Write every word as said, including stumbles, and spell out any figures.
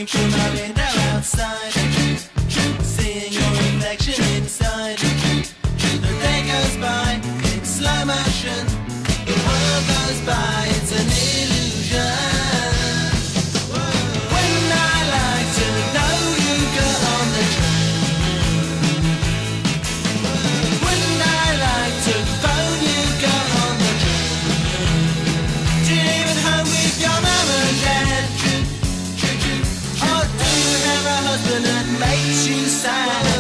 looking from my window outside, seeing your reflection inside. The day goes by in slow motion, the world goes by, it's an illusion. Wouldn't I like to know you got on the train? Wouldn't I like to phone you got on the train? Do you live at home with your mum and dad? Or do you have a husband that makes you sad?